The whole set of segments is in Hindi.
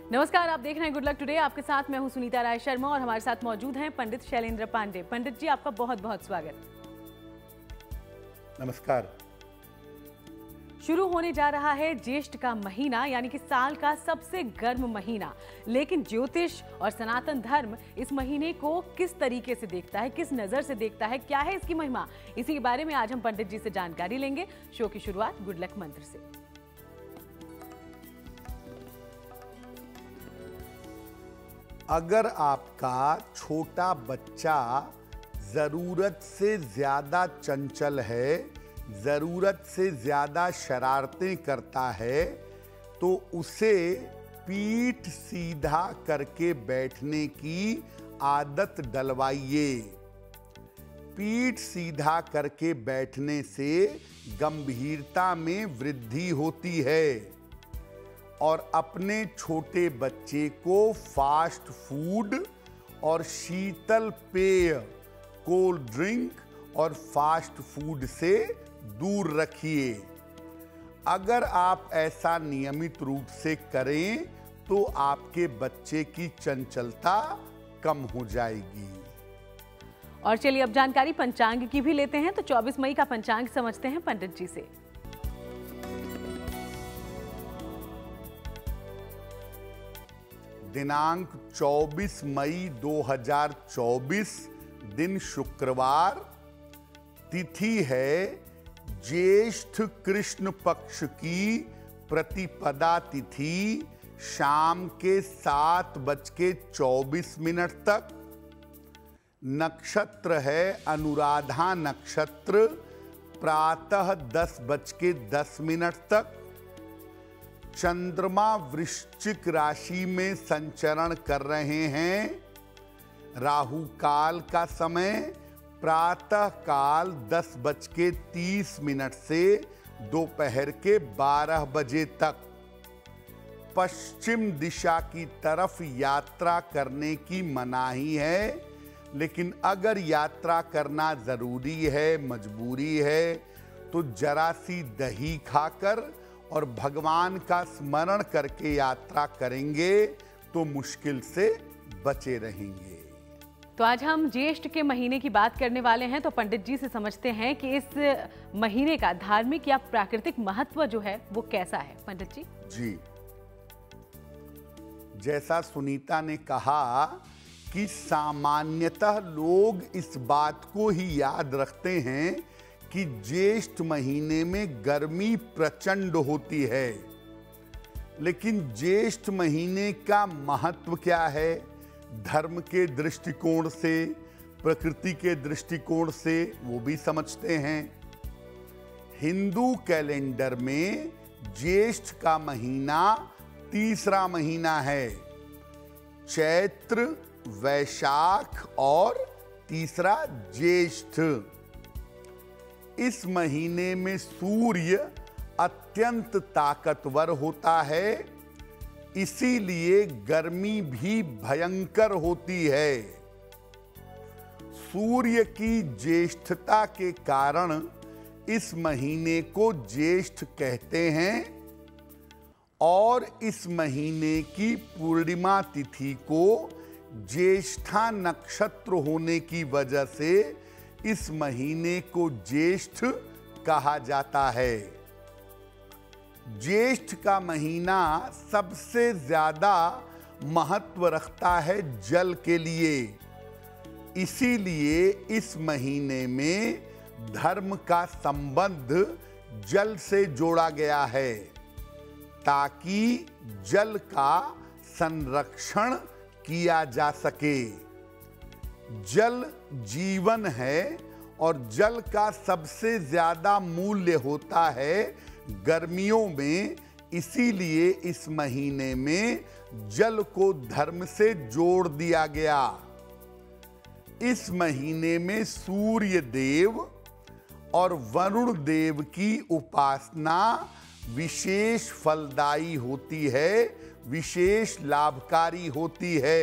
नमस्कार, आप देख रहे हैं गुड लक टुडे। आपके साथ मैं हूं सुनीता राय शर्मा और हमारे साथ मौजूद हैं पंडित शैलेंद्र पांडे। पंडित जी, आपका बहुत बहुत स्वागत। नमस्कार। शुरू होने जा रहा है ज्येष्ठ का महीना, यानी कि साल का सबसे गर्म महीना। लेकिन ज्योतिष और सनातन धर्म इस महीने को किस तरीके से देखता है, किस नजर से देखता है, क्या है इसकी महिमा, इसी के बारे में आज हम पंडित जी से जानकारी लेंगे। शो की शुरुआत गुड लक मंत्र से। अगर आपका छोटा बच्चा जरूरत से ज्यादा चंचल है, जरूरत से ज्यादा शरारतें करता है, तो उसे पीठ सीधा करके बैठने की आदत डलवाइए। पीठ सीधा करके बैठने से गंभीरता में वृद्धि होती है और अपने छोटे बच्चे को फास्ट फूड और शीतल पेय, कोल्ड ड्रिंक और फास्ट फूड से दूर रखिए। अगर आप ऐसा नियमित रूप से करें तो आपके बच्चे की चंचलता कम हो जाएगी। और चलिए अब जानकारी पंचांग की भी लेते हैं। तो 24 मई का पंचांग समझते हैं पंडित जी से। दिनांक 24 मई 2024, दिन शुक्रवार, तिथि है ज्येष्ठ कृष्ण पक्ष की प्रतिपदा तिथि, शाम के 7:24 तक। नक्षत्र है अनुराधा नक्षत्र, प्रातः 10:10 तक। चंद्रमा वृश्चिक राशि में संचरण कर रहे हैं। राहु काल का समय प्रातः काल 10:30 से दोपहर के 12 बजे तक। पश्चिम दिशा की तरफ यात्रा करने की मनाही है, लेकिन अगर यात्रा करना जरूरी है, मजबूरी है, तो जरा सी दही खाकर और भगवान का स्मरण करके यात्रा करेंगे तो मुश्किल से बचे रहेंगे। तो आज हम ज्येष्ठ के महीने की बात करने वाले हैं। तो पंडित जी से समझते हैं कि इस महीने का धार्मिक या प्राकृतिक महत्व जो है वो कैसा है। पंडित जी जी, जैसा सुनीता ने कहा कि सामान्यतः लोग इस बात को ही याद रखते हैं कि ज्येष्ठ महीने में गर्मी प्रचंड होती है, लेकिन ज्येष्ठ महीने का महत्व क्या है? धर्म के दृष्टिकोण से, प्रकृति के दृष्टिकोण से वो भी समझते हैं। हिंदू कैलेंडर में ज्येष्ठ का महीना तीसरा महीना है। चैत्र, वैशाख और तीसरा ज्येष्ठ। इस महीने में सूर्य अत्यंत ताकतवर होता है, इसीलिए गर्मी भी भयंकर होती है। सूर्य की ज्येष्ठता के कारण इस महीने को ज्येष्ठ कहते हैं और इस महीने की पूर्णिमा तिथि को ज्येष्ठा नक्षत्र होने की वजह से इस महीने को ज्येष्ठ कहा जाता है। ज्येष्ठ का महीना सबसे ज्यादा महत्व रखता है जल के लिए, इसीलिए इस महीने में धर्म का संबंध जल से जोड़ा गया है, ताकि जल का संरक्षण किया जा सके। जल जीवन है और जल का सबसे ज्यादा मूल्य होता है गर्मियों में, इसीलिए इस महीने में जल को धर्म से जोड़ दिया गया। इस महीने में सूर्य देव और वरुण देव की उपासना विशेष फलदायी होती है, विशेष लाभकारी होती है।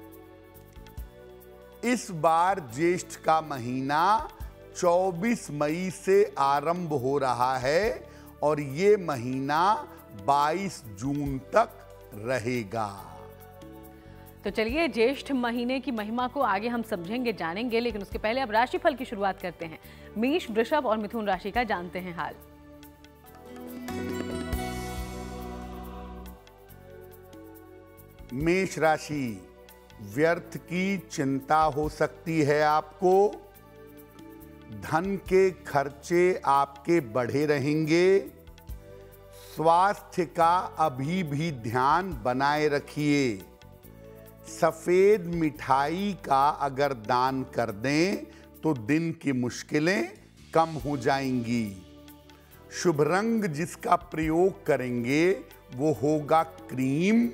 इस बार ज्येष्ठ का महीना 24 मई से आरंभ हो रहा है और ये महीना 22 जून तक रहेगा। तो चलिए ज्येष्ठ महीने की महिमा को आगे हम समझेंगे, जानेंगे, लेकिन उसके पहले अब राशिफल की शुरुआत करते हैं। मेष, वृषभ और मिथुन राशि का जानते हैं हाल। मेष राशि, व्यर्थ की चिंता हो सकती है आपको। धन के खर्चे आपके बढ़े रहेंगे। स्वास्थ्य का अभी भी ध्यान बनाए रखिए। सफेद मिठाई का अगर दान कर दें तो दिन की मुश्किलें कम हो जाएंगी। शुभ रंग जिसका प्रयोग करेंगे वो होगा क्रीम।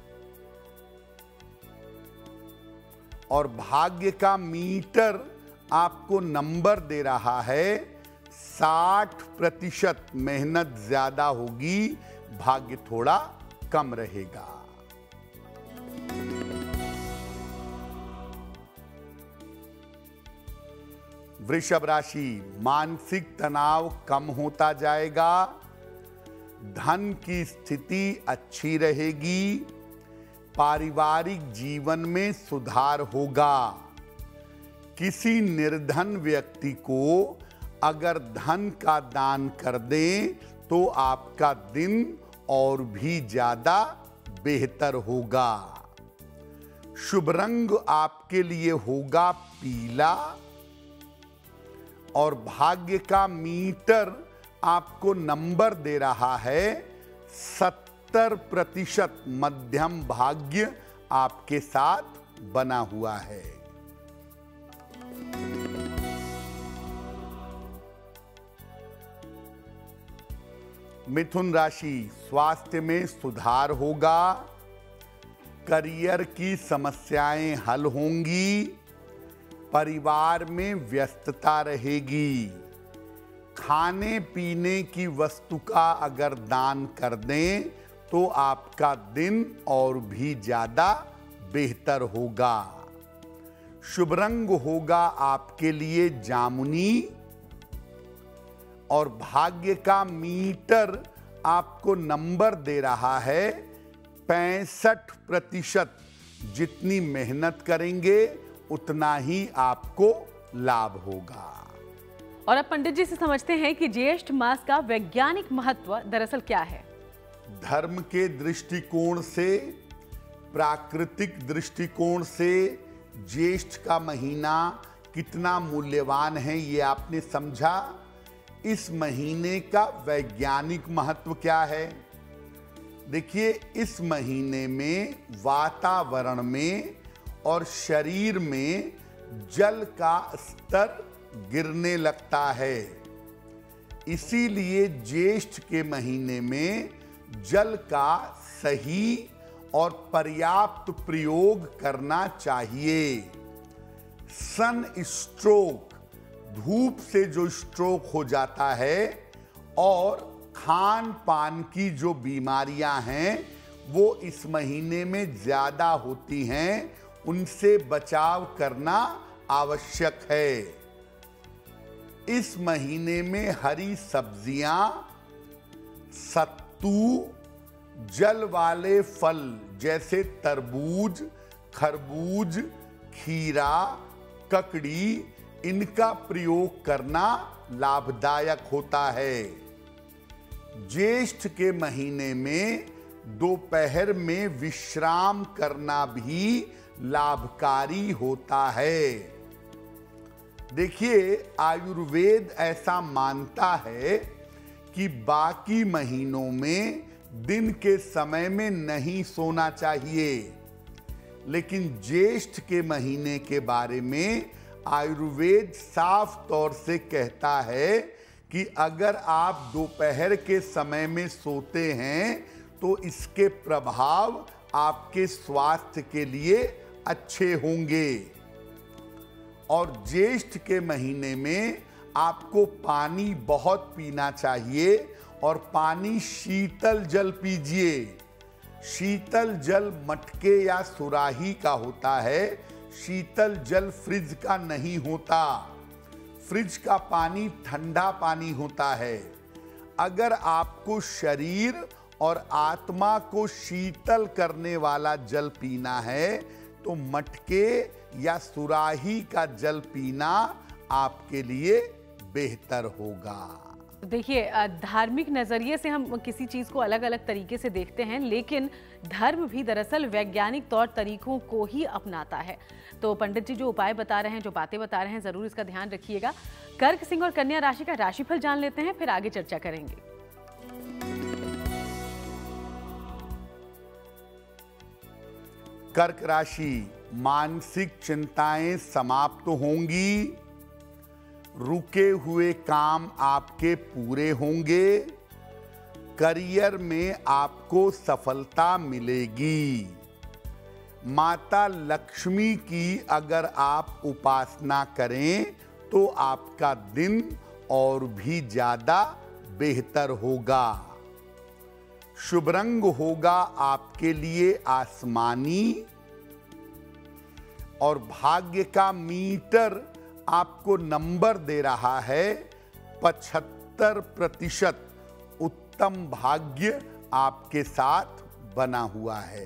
और भाग्य का मीटर आपको नंबर दे रहा है 60%। मेहनत ज्यादा होगी, भाग्य थोड़ा कम रहेगा। वृषभ राशि, मानसिक तनाव कम होता जाएगा। धन की स्थिति अच्छी रहेगी। पारिवारिक जीवन में सुधार होगा। किसी निर्धन व्यक्ति को अगर धन का दान कर दें तो आपका दिन और भी ज्यादा बेहतर होगा। शुभ रंग आपके लिए होगा पीला। और भाग्य का मीटर आपको नंबर दे रहा है 70%। मध्यम भाग्य आपके साथ बना हुआ है। मिथुन राशि, स्वास्थ्य में सुधार होगा। करियर की समस्याएं हल होंगी। परिवार में व्यस्तता रहेगी। खाने पीने की वस्तु का अगर दान कर दें तो आपका दिन और भी ज्यादा बेहतर होगा। शुभ रंग होगा आपके लिए जामुनी। और भाग्य का मीटर आपको नंबर दे रहा है 65%। जितनी मेहनत करेंगे उतना ही आपको लाभ होगा। और अब पंडित जी से समझते हैं कि ज्येष्ठ मास का वैज्ञानिक महत्व दरअसल क्या है। धर्म के दृष्टिकोण से, प्राकृतिक दृष्टिकोण से ज्येष्ठ का महीना कितना मूल्यवान है ये आपने समझा। इस महीने का वैज्ञानिक महत्व क्या है? देखिए, इस महीने में वातावरण में और शरीर में जल का स्तर गिरने लगता है। इसीलिए ज्येष्ठ के महीने में जल का सही और पर्याप्त प्रयोग करना चाहिए। सन स्ट्रोक, धूप से जो स्ट्रोक हो जाता है, और खान पान की जो बीमारियां हैं वो इस महीने में ज्यादा होती हैं, उनसे बचाव करना आवश्यक है। इस महीने में हरी सब्जियां, सत्तू, जल वाले फल जैसे तरबूज, खरबूज, खीरा, ककड़ी, इनका प्रयोग करना लाभदायक होता है। ज्येष्ठ के महीने में दोपहर में विश्राम करना भी लाभकारी होता है। देखिए, आयुर्वेद ऐसा मानता है कि बाकी महीनों में दिन के समय में नहीं सोना चाहिए, लेकिन ज्येष्ठ के महीने के बारे में आयुर्वेद साफ तौर से कहता है कि अगर आप दोपहर के समय में सोते हैं तो इसके प्रभाव आपके स्वास्थ्य के लिए अच्छे होंगे। और ज्येष्ठ के महीने में आपको पानी बहुत पीना चाहिए, और पानी शीतल जल पीजिए। शीतल जल मटके या सुराही का होता है, शीतल जल फ्रिज का नहीं होता। फ्रिज का पानी ठंडा पानी होता है। अगर आपको शरीर और आत्मा को शीतल करने वाला जल पीना है तो मटके या सुराही का जल पीना आपके लिए बेहतर होगा। देखिए, धार्मिक नजरिए से हम किसी चीज को अलग अलग तरीके से देखते हैं, लेकिन धर्म भी दरअसल वैज्ञानिक तौर तरीकों को ही अपनाता है। तो पंडित जी जो उपाय बता रहे हैं, जो बातें बता रहे हैं, जरूर इसका ध्यान रखिएगा। कर्क, सिंह और कन्या राशि का राशिफल जान लेते हैं, फिर आगे चर्चा करेंगे। कर्क राशि, मानसिक चिंताएं समाप्त होंगी, रुके हुए काम आपके पूरे होंगे, करियर में आपको सफलता मिलेगी। माता लक्ष्मी की अगर आप उपासना करें तो आपका दिन और भी ज्यादा बेहतर होगा। शुभ रंग होगा आपके लिए आसमानी और भाग्य का मीटर आपको नंबर दे रहा है 75%। उत्तम भाग्य आपके साथ बना हुआ है।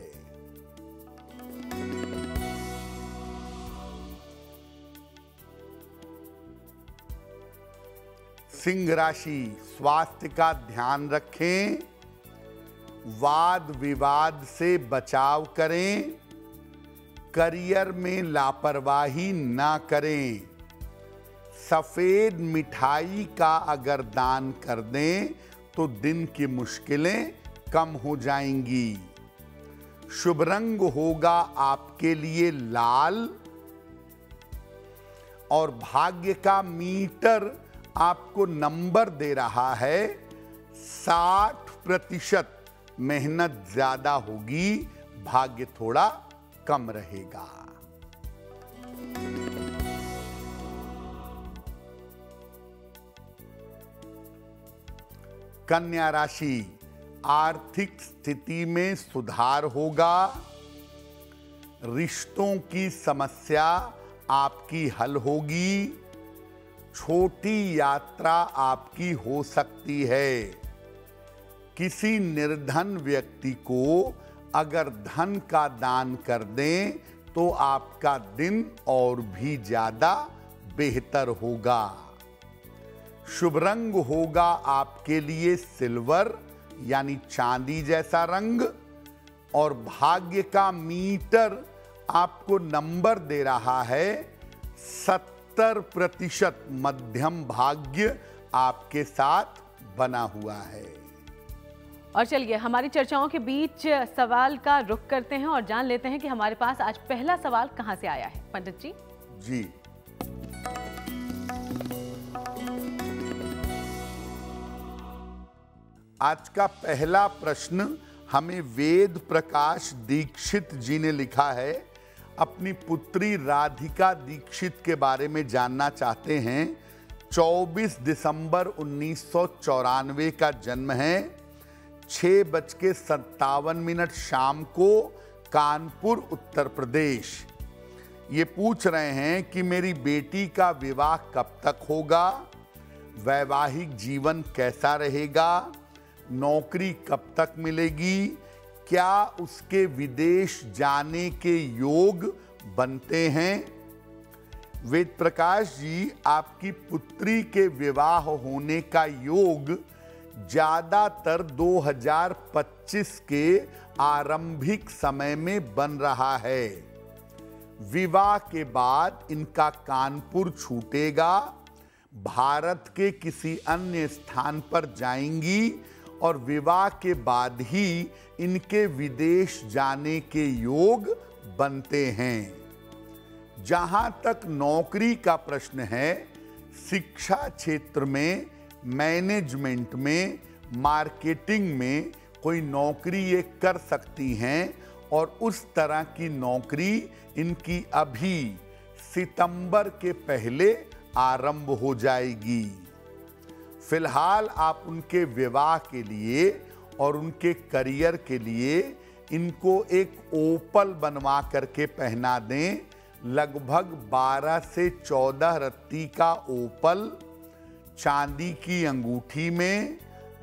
सिंह राशि, स्वास्थ्य का ध्यान रखें, वाद विवाद से बचाव करें, करियर में लापरवाही ना करें। सफेद मिठाई का अगर दान कर दें तो दिन की मुश्किलें कम हो जाएंगी। शुभ रंग होगा आपके लिए लाल और भाग्य का मीटर आपको नंबर दे रहा है 60%। मेहनत ज्यादा होगी, भाग्य थोड़ा कम रहेगा। कन्या राशि, आर्थिक स्थिति में सुधार होगा, रिश्तों की समस्या आपकी हल होगी, छोटी यात्रा आपकी हो सकती है। किसी निर्धन व्यक्ति को अगर धन का दान कर दें तो आपका दिन और भी ज्यादा बेहतर होगा। शुभ रंग होगा आपके लिए सिल्वर यानी चांदी जैसा रंग और भाग्य का मीटर आपको नंबर दे रहा है 70%। मध्यम भाग्य आपके साथ बना हुआ है। और चलिए हमारी चर्चाओं के बीच सवाल का रुख करते हैं और जान लेते हैं कि हमारे पास आज पहला सवाल कहां से आया है। पंडित जी जी, आज का पहला प्रश्न हमें वेद प्रकाश दीक्षित जी ने लिखा है। अपनी पुत्री राधिका दीक्षित के बारे में जानना चाहते हैं। 24 दिसंबर 1994 का जन्म है। 6:57 शाम को कानपुर उत्तर प्रदेश। ये पूछ रहे हैं कि मेरी बेटी का विवाह कब तक होगा, वैवाहिक जीवन कैसा रहेगा, नौकरी कब तक मिलेगी, क्या उसके विदेश जाने के योग बनते हैं। वेद प्रकाश जी, आपकी पुत्री के विवाह होने का योग ज्यादातर 2025 के आरंभिक समय में बन रहा है। विवाह के बाद इनका कानपुर छूटेगा, भारत के किसी अन्य स्थान पर जाएंगी और विवाह के बाद ही इनके विदेश जाने के योग बनते हैं। जहां तक नौकरी का प्रश्न है, शिक्षा क्षेत्र में, मैनेजमेंट में, मार्केटिंग में कोई नौकरी ये कर सकती हैं और उस तरह की नौकरी इनकी अभी सितंबर के पहले आरंभ हो जाएगी। फिलहाल आप उनके विवाह के लिए और उनके करियर के लिए इनको एक ओपल बनवा करके पहना दें। लगभग 12 से 14 रत्ती का ओपल चांदी की अंगूठी में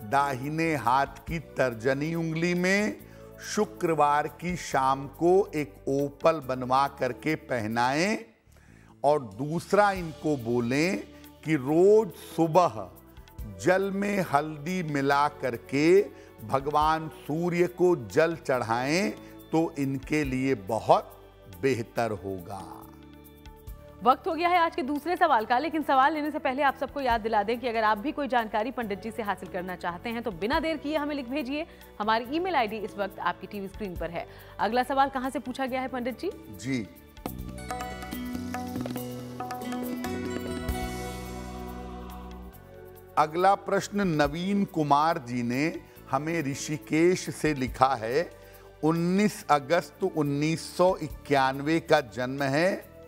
दाहिने हाथ की तर्जनी उंगली में, शुक्रवार की शाम को एक ओपल बनवा करके पहनाएं और दूसरा इनको बोलें कि रोज सुबह जल में हल्दी मिला करके भगवान सूर्य को जल चढ़ाएं तो इनके लिए बहुत बेहतर होगा। वक्त हो गया है आज के दूसरे सवाल का, लेकिन सवाल लेने से पहले आप सबको याद दिला दें कि अगर आप भी कोई जानकारी पंडित जी से हासिल करना चाहते हैं तो बिना देर किए हमें लिख भेजिए। हमारी ईमेल आईडी इस वक्त आपकी टीवी स्क्रीन पर है। अगला सवाल कहां से पूछा गया है पंडित जी? जी, अगला प्रश्न नवीन कुमार जी ने हमें ऋषिकेश से लिखा है। 19 अगस्त 1991 का जन्म है।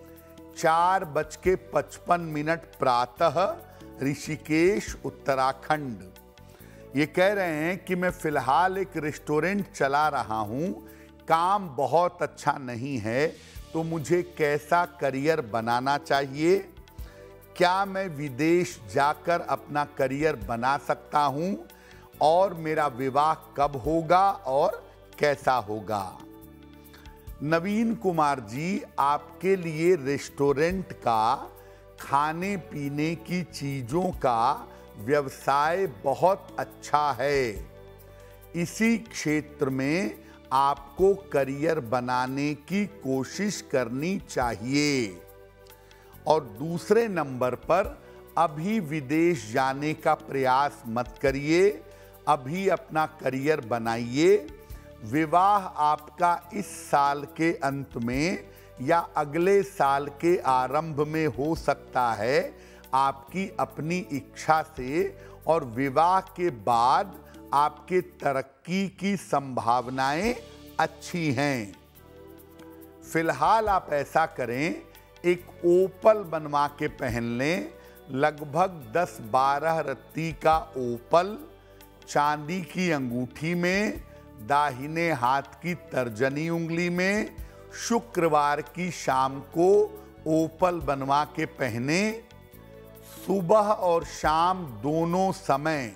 4:55 प्रातः, ऋषिकेश उत्तराखंड। ये कह रहे हैं कि मैं फिलहाल एक रेस्टोरेंट चला रहा हूँ, काम बहुत अच्छा नहीं है, तो मुझे कैसा करियर बनाना चाहिए? क्या मैं विदेश जाकर अपना करियर बना सकता हूँ? और मेरा विवाह कब होगा और कैसा होगा? नवीन कुमार जी, आपके लिए रेस्टोरेंट का, खाने पीने की चीज़ों का व्यवसाय बहुत अच्छा है। इसी क्षेत्र में आपको करियर बनाने की कोशिश करनी चाहिए। और दूसरे नंबर पर अभी विदेश जाने का प्रयास मत करिए, अभी अपना करियर बनाइए। विवाह आपका इस साल के अंत में या अगले साल के आरंभ में हो सकता है, आपकी अपनी इच्छा से, और विवाह के बाद आपके तरक्की की संभावनाएं अच्छी हैं। फिलहाल आप ऐसा करें, एक ओपल बनवा के पहन लें। लगभग 10-12 रत्ती का ओपल चांदी की अंगूठी में, दाहिने हाथ की तर्जनी उंगली में, शुक्रवार की शाम को ओपल बनवा के पहने। सुबह और शाम दोनों समय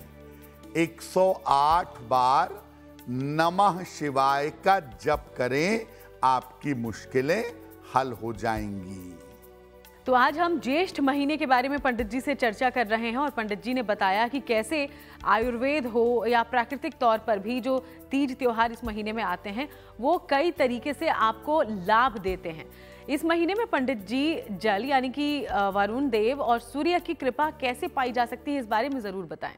108 बार नमः शिवाय का जप करें, आपकी मुश्किलें हल हो जाएंगी। तो आज हम ज्येष्ठ महीने के बारे में पंडित जी से चर्चा कर रहे हैं और पंडित जी ने बताया कि कैसे आयुर्वेद हो या प्राकृतिक तौर पर भी जो तीज त्योहार इस महीने में आते हैं वो कई तरीके से आपको लाभ देते हैं। इस महीने में पंडित जी जल यानी कि वरुण देव और सूर्य की कृपा कैसे पाई जा सकती है, इस बारे में जरूर बताएं।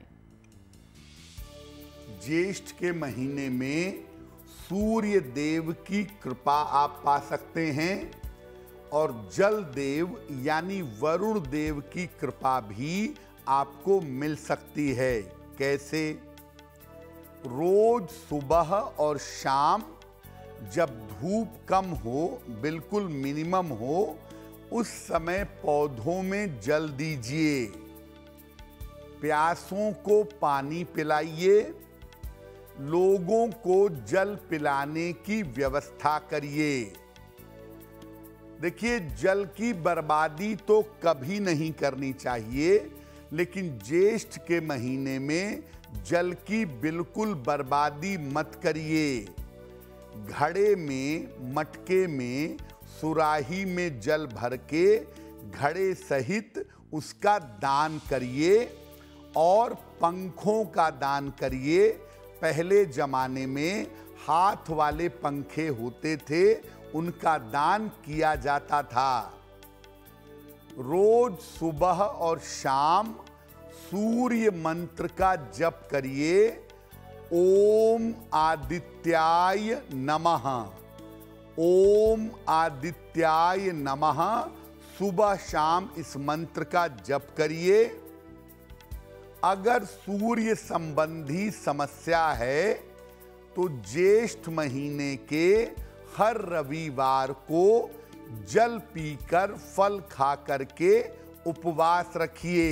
ज्येष्ठ के महीने में सूर्य देव की कृपा आप पा सकते हैं और जल देव यानी वरुण देव की कृपा भी आपको मिल सकती है। कैसे? रोज सुबह और शाम जब धूप कम हो, बिल्कुल मिनिमम हो, उस समय पौधों में जल दीजिए। प्यासों को पानी पिलाइए। लोगों को जल पिलाने की व्यवस्था करिए। देखिए, जल की बर्बादी तो कभी नहीं करनी चाहिए, लेकिन ज्येष्ठ के महीने में जल की बिल्कुल बर्बादी मत करिए। घड़े में, मटके में, सुराही में जल भर के घड़े सहित उसका दान करिए और पंखों का दान करिए। पहले जमाने में हाथ वाले पंखे होते थे, उनका दान किया जाता था। रोज सुबह और शाम सूर्य मंत्र का जप करिए। ओम आदित्याय नमः, ओम आदित्याय नमः। सुबह शाम इस मंत्र का जप करिए। अगर सूर्य संबंधी समस्या है तो ज्येष्ठ महीने के हर रविवार को जल पीकर, फल खा करके उपवास रखिए।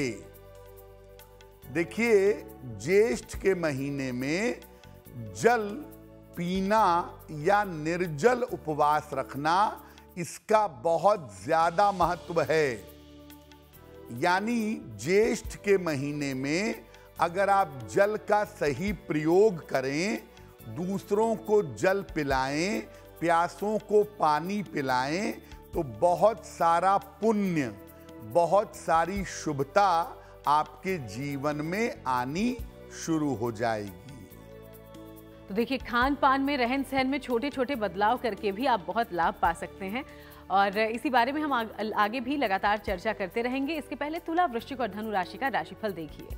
देखिए, ज्येष्ठ के महीने में जल पीना या निर्जल उपवास रखना, इसका बहुत ज्यादा महत्व है। यानी ज्येष्ठ के महीने में अगर आप जल का सही प्रयोग करें, दूसरों को जल पिलाएं, प्यासों को पानी पिलाएं, तो बहुत सारा पुण्य, बहुत सारी शुभता आपके जीवन में आनी शुरू हो जाएगी। तो देखिए, खान पान में, रहन सहन में छोटे छोटे बदलाव करके भी आप बहुत लाभ पा सकते हैं और इसी बारे में हम आगे भी लगातार चर्चा करते रहेंगे। इसके पहले तुला, वृश्चिक और धनु राशि का राशिफल देखिए।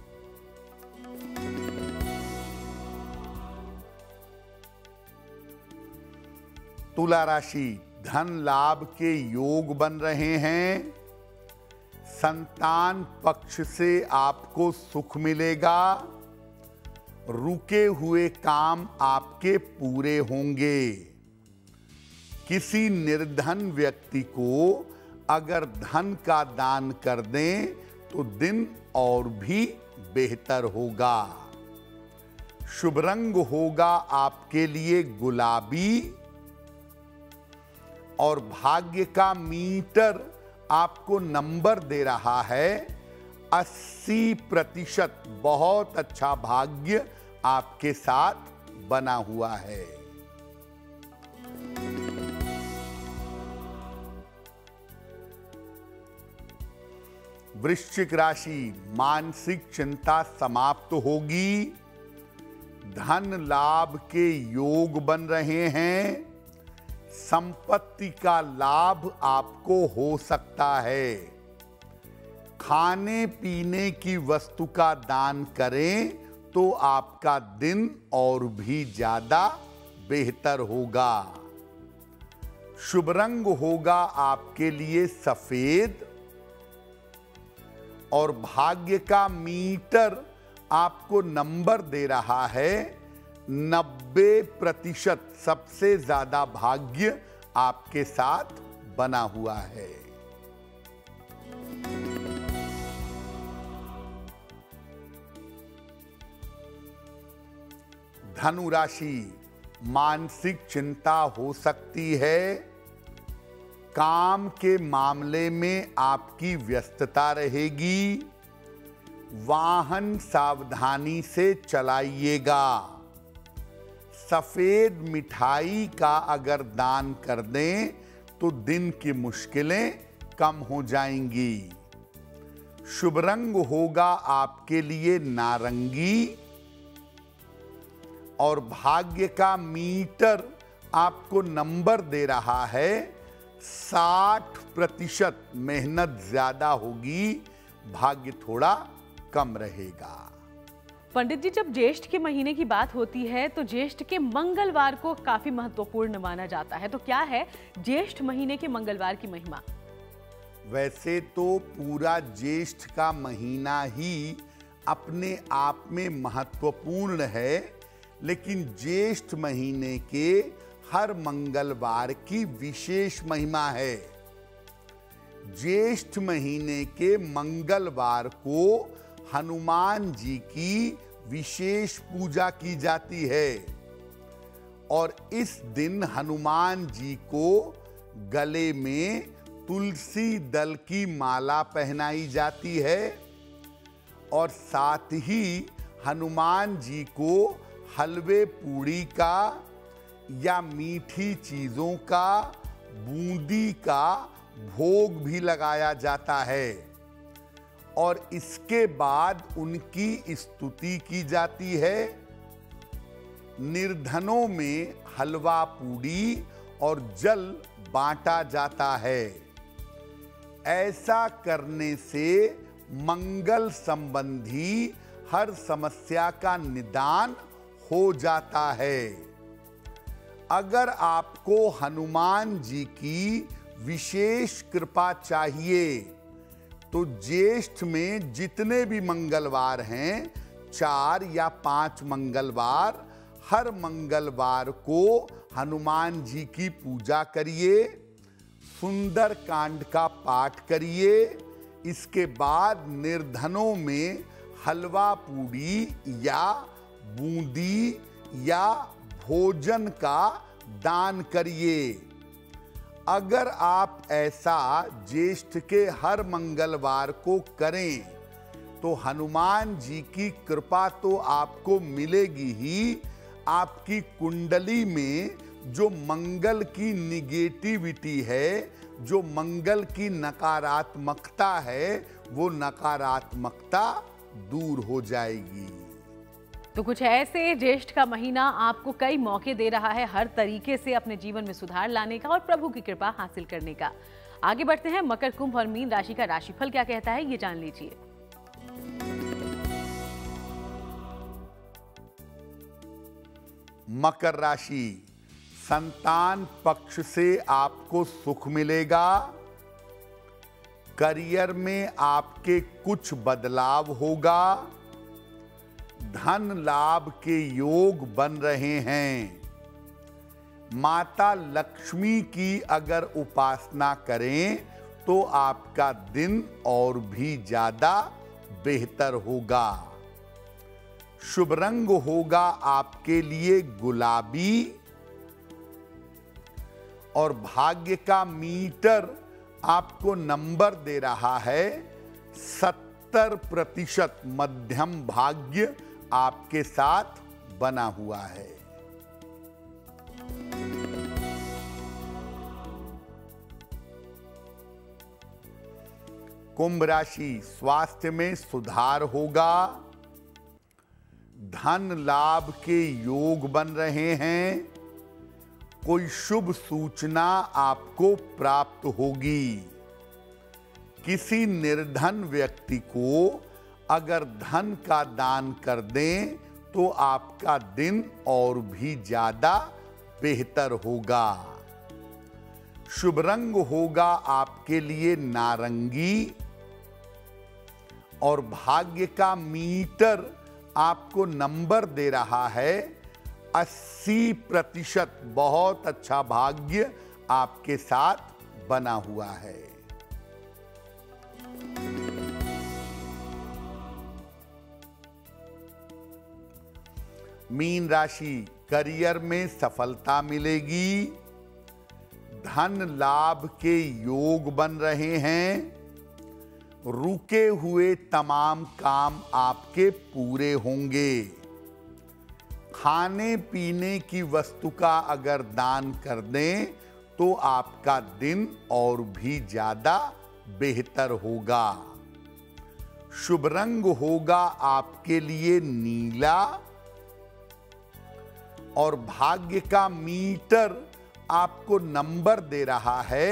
तुला राशि, धन लाभ के योग बन रहे हैं। संतान पक्ष से आपको सुख मिलेगा। रुके हुए काम आपके पूरे होंगे। किसी निर्धन व्यक्ति को अगर धन का दान कर दें तो दिन और भी बेहतर होगा। शुभ रंग होगा आपके लिए गुलाबी और भाग्य का मीटर आपको नंबर दे रहा है 80%। बहुत अच्छा भाग्य आपके साथ बना हुआ है। वृश्चिक राशि, मानसिक चिंता समाप्त होगी। धन लाभ के योग बन रहे हैं। संपत्ति का लाभ आपको हो सकता है। खाने पीने की वस्तु का दान करें तो आपका दिन और भी ज्यादा बेहतर होगा। शुभ रंग होगा आपके लिए सफेद और भाग्य का मीटर आपको नंबर दे रहा है 90%। सबसे ज्यादा भाग्य आपके साथ बना हुआ है। धनु राशि, मानसिक चिंता हो सकती है। काम के मामले में आपकी व्यस्तता रहेगी। वाहन सावधानी से चलाइएगा। सफेद मिठाई का अगर दान कर दें तो दिन की मुश्किलें कम हो जाएंगी। शुभ रंग होगा आपके लिए नारंगी और भाग्य का मीटर आपको नंबर दे रहा है 60%। मेहनत ज्यादा होगी, भाग्य थोड़ा कम रहेगा। पंडित जी, जब ज्येष्ठ के महीने की बात होती है तो ज्येष्ठ के मंगलवार को काफी महत्वपूर्ण माना जाता है। तो क्या है ज्येष्ठ महीने के मंगलवार की महिमा? वैसे तो पूरा ज्येष्ठ का महीना ही अपने आप में महत्वपूर्ण है, लेकिन ज्येष्ठ महीने के हर मंगलवार की विशेष महिमा है। ज्येष्ठ महीने के मंगलवार को हनुमान जी की विशेष पूजा की जाती है और इस दिन हनुमान जी को गले में तुलसी दल की माला पहनाई जाती है और साथ ही हनुमान जी को हलवे पूड़ी का या मीठी चीजों का, बूंदी का भोग भी लगाया जाता है और इसके बाद उनकी स्तुति की जाती है। निर्धनों में हलवा पूड़ी और जल बांटा जाता है। ऐसा करने से मंगल संबंधी हर समस्या का निदान हो जाता है। अगर आपको हनुमान जी की विशेष कृपा चाहिए तो ज्येष्ठ में जितने भी मंगलवार हैं, 4 या 5 मंगलवार, हर मंगलवार को हनुमान जी की पूजा करिए, सुंदर कांड का पाठ करिए। इसके बाद निर्धनों में हलवा पूड़ी या बूंदी या भोजन का दान करिए। अगर आप ऐसा ज्येष्ठ के हर मंगलवार को करें तो हनुमान जी की कृपा तो आपको मिलेगी ही, आपकी कुंडली में जो मंगल की निगेटिविटी है, जो मंगल की नकारात्मकता है, वो नकारात्मकता दूर हो जाएगी। तो कुछ ऐसे ज्येष्ठ का महीना आपको कई मौके दे रहा है हर तरीके से अपने जीवन में सुधार लाने का और प्रभु की कृपा हासिल करने का। आगे बढ़ते हैं, मकर, कुंभ और मीन राशि का राशिफल क्या कहता है, ये जान लीजिए। मकर राशि, संतान पक्ष से आपको सुख मिलेगा। करियर में आपके कुछ बदलाव होगा। धन लाभ के योग बन रहे हैं। माता लक्ष्मी की अगर उपासना करें तो आपका दिन और भी ज्यादा बेहतर होगा। शुभ रंग होगा आपके लिए गुलाबी और भाग्य का मीटर आपको नंबर दे रहा है 70% मध्यम भाग्य आपके साथ बना हुआ है। कुंभ राशि, स्वास्थ्य में सुधार होगा। धन लाभ के योग बन रहे हैं। कोई शुभ सूचना आपको प्राप्त होगी। किसी निर्धन व्यक्ति को अगर धन का दान कर दें तो आपका दिन और भी ज्यादा बेहतर होगा। शुभ रंग होगा आपके लिए नारंगी और भाग्य का मीटर आपको नंबर दे रहा है 80%। बहुत अच्छा भाग्य आपके साथ बना हुआ है। मीन राशि, करियर में सफलता मिलेगी। धन लाभ के योग बन रहे हैं। रुके हुए तमाम काम आपके पूरे होंगे। खाने पीने की वस्तु का अगर दान कर दें तो आपका दिन और भी ज्यादा बेहतर होगा। शुभ रंग होगा आपके लिए नीला और भाग्य का मीटर आपको नंबर दे रहा है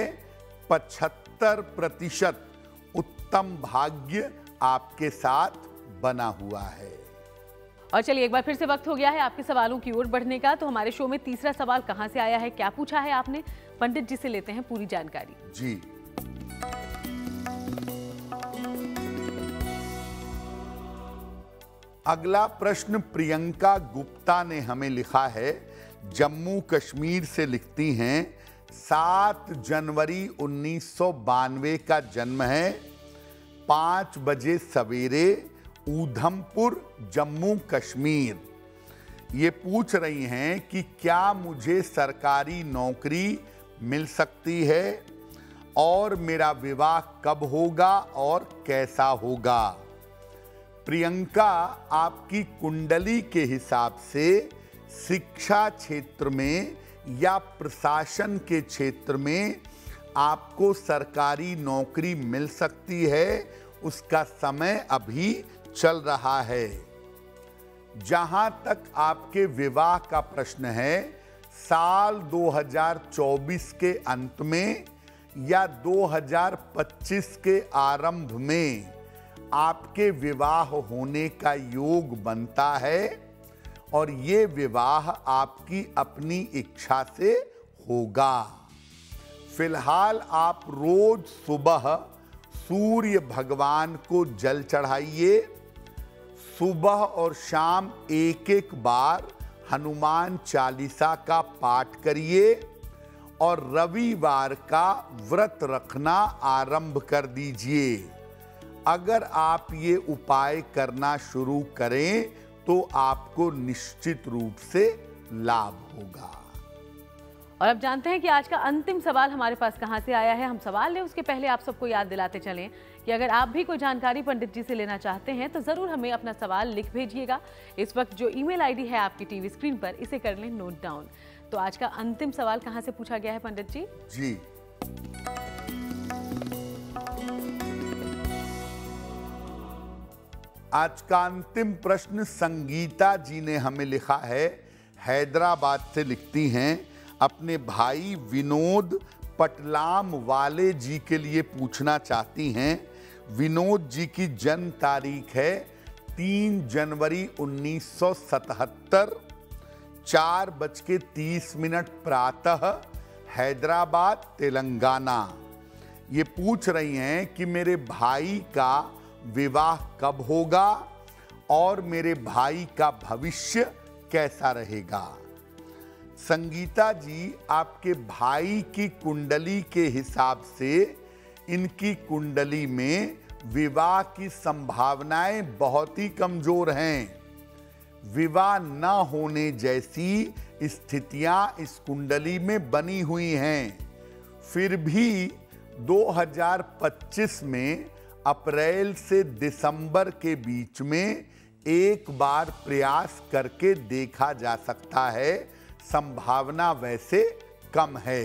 75%। उत्तम भाग्य आपके साथ बना हुआ है। और चलिए एक बार फिर से वक्त हो गया है आपके सवालों की ओर बढ़ने का। तो हमारे शो में तीसरा सवाल कहां से आया है, क्या पूछा है आपने, पंडित जी से लेते हैं पूरी जानकारी। जी, अगला प्रश्न प्रियंका गुप्ता ने हमें लिखा है। जम्मू कश्मीर से लिखती हैं। 7 जनवरी 1992 का जन्म है। 5 बजे सवेरे, ऊधमपुर, जम्मू कश्मीर। ये पूछ रही हैं कि क्या मुझे सरकारी नौकरी मिल सकती है और मेरा विवाह कब होगा और कैसा होगा। प्रियंका, आपकी कुंडली के हिसाब से शिक्षा क्षेत्र में या प्रशासन के क्षेत्र में आपको सरकारी नौकरी मिल सकती है। उसका समय अभी चल रहा है। जहां तक आपके विवाह का प्रश्न है, साल 2024 के अंत में या 2025 के आरंभ में आपके विवाह होने का योग बनता है और ये विवाह आपकी अपनी इच्छा से होगा। फिलहाल आप रोज सुबह सूर्य भगवान को जल चढ़ाइए। सुबह और शाम एक एक बार हनुमान चालीसा का पाठ करिए और रविवार का व्रत रखना आरंभ कर दीजिए। अगर आप ये उपाय करना शुरू करें तो आपको निश्चित रूप से लाभ होगा। और अब जानते हैं कि आज का अंतिम सवाल हमारे पास कहां से आया है। हम सवाल लें उसके पहले आप सबको याद दिलाते चलें कि अगर आप भी कोई जानकारी पंडित जी से लेना चाहते हैं तो जरूर हमें अपना सवाल लिख भेजिएगा। इस वक्त जो ईमेल आईडी है आपकी टीवी स्क्रीन पर, इसे कर लें नोट डाउन। तो आज का अंतिम सवाल कहां से पूछा गया है पंडित जी? जी, आज का अंतिम प्रश्न संगीता जी ने हमें लिखा है, हैदराबाद से लिखती हैं, अपने भाई विनोद पटलाम वाले जी के लिए पूछना चाहती हैं। विनोद जी की जन्म तारीख है 3 जनवरी 1977, 4:30 प्रातः, हैदराबाद तेलंगाना। ये पूछ रही हैं कि मेरे भाई का विवाह कब होगा और मेरे भाई का भविष्य कैसा रहेगा। संगीता जी, आपके भाई की कुंडली के हिसाब से इनकी कुंडली में विवाह की संभावनाएं बहुत ही कमजोर हैं। विवाह न होने जैसी स्थितियां इस कुंडली में बनी हुई हैं। फिर भी 2025 में अप्रैल से दिसंबर के बीच में एक बार प्रयास करके देखा जा सकता है। संभावना वैसे कम है।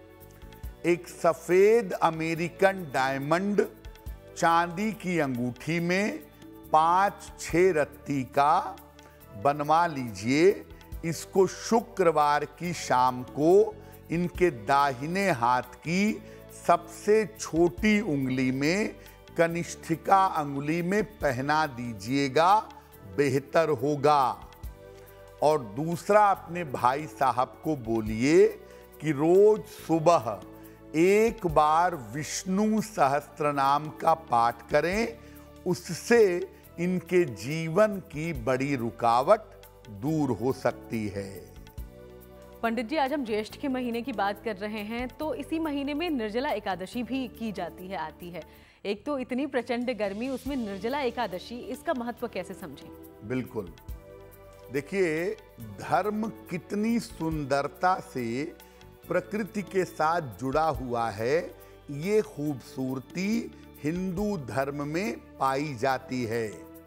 एक सफेद अमेरिकन डायमंड चांदी की अंगूठी में 5-6 रत्ती का बनवा लीजिए। इसको शुक्रवार की शाम को इनके दाहिने हाथ की सबसे छोटी उंगली में, कनिष्ठिका अंगुली में पहना दीजिएगा, बेहतर होगा। और दूसरा, अपने भाई साहब को बोलिए कि रोज सुबह एक बार विष्णु सहस्त्रनाम का पाठ करें, उससे इनके जीवन की बड़ी रुकावट दूर हो सकती है। पंडित जी, आज हम ज्येष्ठ के महीने की बात कर रहे हैं, तो इसी महीने में निर्जला एकादशी भी की जाती है, आती है। एक तो इतनी प्रचंड गर्मी, उसमें निर्जला एकादशी, इसका महत्व कैसे समझें? बिल्कुल, देखिए, धर्म कितनी सुंदरता से प्रकृति के साथ जुड़ा हुआ है, ये खूबसूरती हिंदू धर्म में पाई जाती है।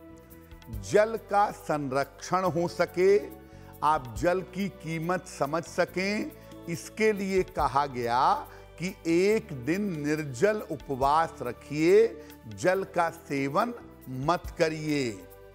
जल का संरक्षण हो सके, आप जल की कीमत समझ सकें, इसके लिए कहा गया कि एक दिन निर्जल उपवास रखिए, जल का सेवन मत करिए।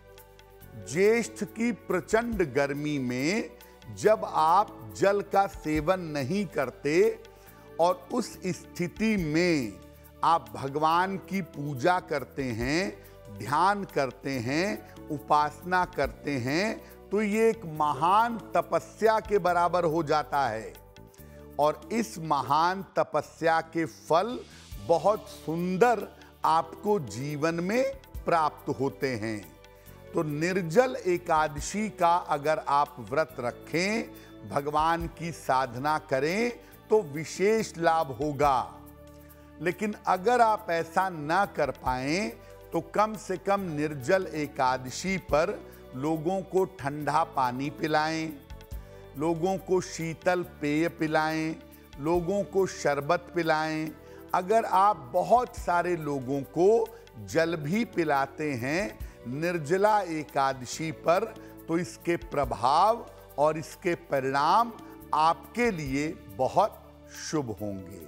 ज्येष्ठ की प्रचंड गर्मी में जब आप जल का सेवन नहीं करते और उस स्थिति में आप भगवान की पूजा करते हैं, ध्यान करते हैं, उपासना करते हैं, तो ये एक महान तपस्या के बराबर हो जाता है। और इस महान तपस्या के फल बहुत सुंदर आपको जीवन में प्राप्त होते हैं। तो निर्जल एकादशी का अगर आप व्रत रखें, भगवान की साधना करें, तो विशेष लाभ होगा। लेकिन अगर आप ऐसा ना कर पाएं तो कम से कम निर्जल एकादशी पर लोगों को ठंडा पानी पिलाएं, लोगों को शीतल पेय पिलाएं, लोगों को शरबत पिलाएं। अगर आप बहुत सारे लोगों को जल भी पिलाते हैं निर्जला एकादशी पर, तो इसके प्रभाव और इसके परिणाम आपके लिए बहुत शुभ होंगे।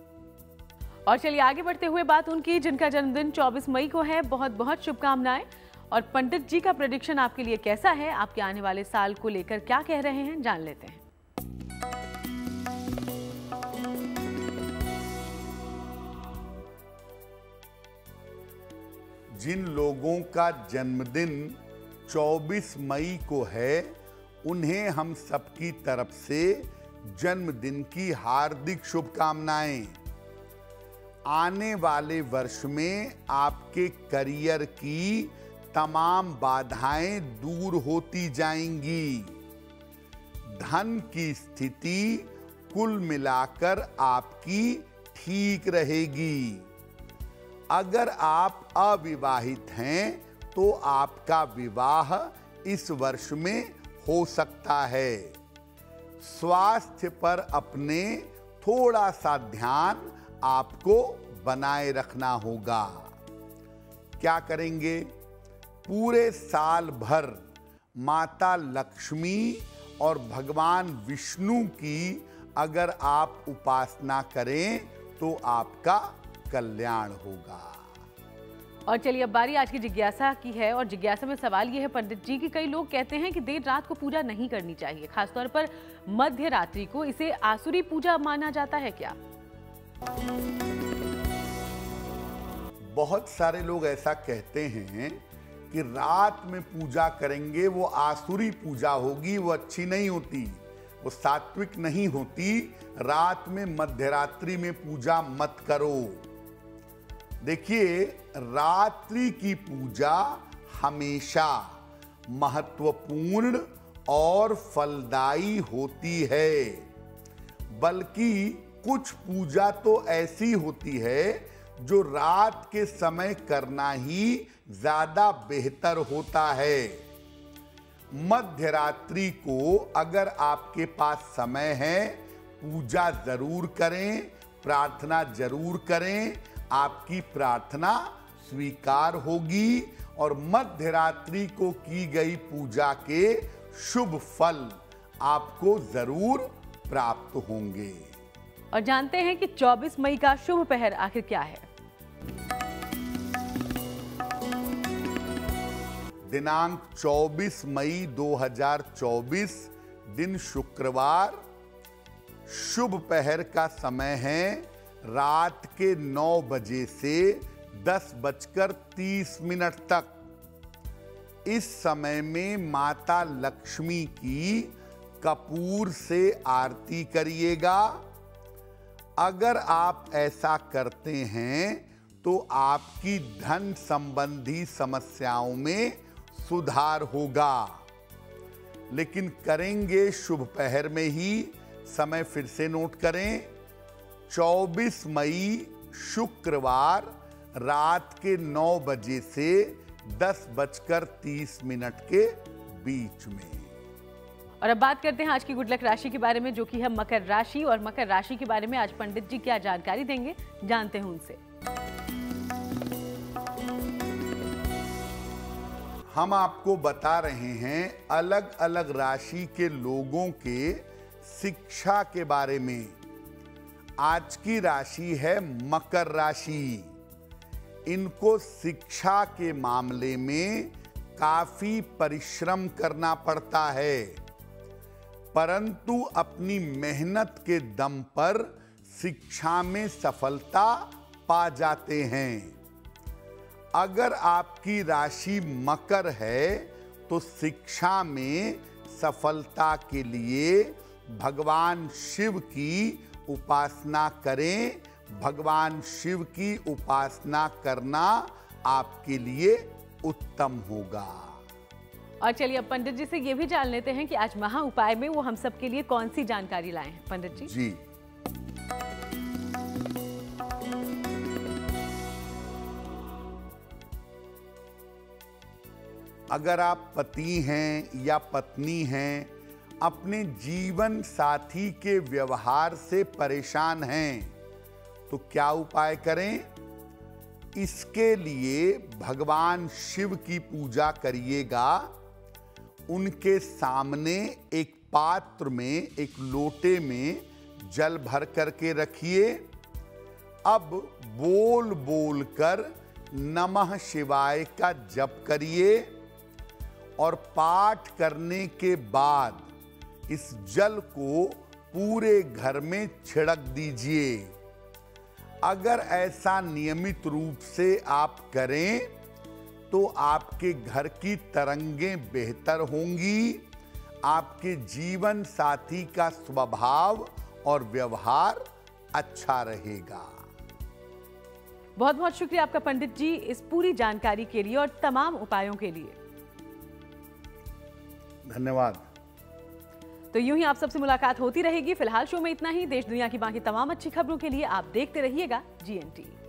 और चलिए आगे बढ़ते हुए बात उनकी जिनका जन्मदिन 24 मई को है। बहुत बहुत शुभकामनाएं। और पंडित जी का प्रेडिक्शन आपके लिए कैसा है, आपके आने वाले साल को लेकर क्या कह रहे हैं, जान लेते हैं। जिन लोगों का जन्मदिन 24 मई को है, उन्हें हम सबकी तरफ से जन्मदिन की हार्दिक शुभकामनाएं। आने वाले वर्ष में आपके करियर की तमाम बाधाएं दूर होती जाएंगी। धन की स्थिति कुल मिलाकर आपकी ठीक रहेगी। अगर आप अविवाहित हैं तो आपका विवाह इस वर्ष में हो सकता है। स्वास्थ्य पर अपने थोड़ा सा ध्यान आपको बनाए रखना होगा। क्या करेंगे? पूरे साल भर माता लक्ष्मी और भगवान विष्णु की अगर आप उपासना करें तो आपका कल्याण होगा। और चलिए अब बारी आज की जिज्ञासा की है, और जिज्ञासा में सवाल ये है पंडित जी कि कई लोग कहते हैं कि देर रात को पूजा नहीं करनी चाहिए, खासतौर पर मध्य रात्रि को, इसे आसुरी पूजा माना जाता है क्या? बहुत सारे लोग ऐसा कहते हैं कि रात में पूजा करेंगे वो आसुरी पूजा होगी, वो अच्छी नहीं होती, वो सात्विक नहीं होती। रात में मध्यरात्रि में पूजा मत करो। देखिए, रात्रि की पूजा हमेशा महत्वपूर्ण और फलदायी होती है। बल्कि कुछ पूजा तो ऐसी होती है जो रात के समय करना ही ज्यादा बेहतर होता है। मध्य रात्रि को अगर आपके पास समय है, पूजा जरूर करें, प्रार्थना जरूर करें, आपकी प्रार्थना स्वीकार होगी और मध्य रात्रि को की गई पूजा के शुभ फल आपको जरूर प्राप्त होंगे। और जानते हैं कि 24 मई का शुभ पहर आखिर क्या है? दिनांक 24 मई 2024 दिन शुक्रवार, शुभ पहर का समय है रात के 9 बजे से 10:30 तक। इस समय में माता लक्ष्मी की कपूर से आरती करिएगा। अगर आप ऐसा करते हैं तो आपकी धन संबंधी समस्याओं में सुधार होगा। लेकिन करेंगे शुभ पहर में ही। समय फिर से नोट करें, 24 मई शुक्रवार रात के 9 बजे से 10:30 के बीच में। और अब बात करते हैं आज की गुड लक राशि के बारे में, जो कि है मकर राशि। और मकर राशि के बारे में आज पंडित जी क्या जानकारी देंगे, जानते हैं उनसे। हम आपको बता रहे हैं अलग अलग राशि के लोगों के शिक्षा के बारे में। आज की राशि है मकर राशि। इनको शिक्षा के मामले में काफी परिश्रम करना पड़ता है, परंतु अपनी मेहनत के दम पर शिक्षा में सफलता पा जाते हैं। अगर आपकी राशि मकर है तो शिक्षा में सफलता के लिए भगवान शिव की उपासना करें। भगवान शिव की उपासना करना आपके लिए उत्तम होगा। और चलिए अब पंडित जी से ये भी जान लेते हैं कि आज महा उपाय में वो हम सब के लिए कौन सी जानकारी लाए हैं पंडित जी। जी, अगर आप पति हैं या पत्नी हैं, अपने जीवन साथी के व्यवहार से परेशान हैं, तो क्या उपाय करें? इसके लिए भगवान शिव की पूजा करिएगा। उनके सामने एक पात्र में, एक लोटे में जल भर करके रखिए। अब बोल बोल कर नमः शिवाय का जप करिए और पाठ करने के बाद इस जल को पूरे घर में छिड़क दीजिए। अगर ऐसा नियमित रूप से आप करें तो आपके घर की तरंगें बेहतर होंगी। आपके जीवन साथी का स्वभाव और व्यवहार अच्छा रहेगा। बहुत बहुत शुक्रिया आपका पंडित जी इस पूरी जानकारी के लिए और तमाम उपायों के लिए। धन्यवाद। तो यूं ही आप सबसे मुलाकात होती रहेगी। फिलहाल शो में इतना ही। देश दुनिया की बाकी तमाम अच्छी खबरों के लिए आप देखते रहिएगा GNT।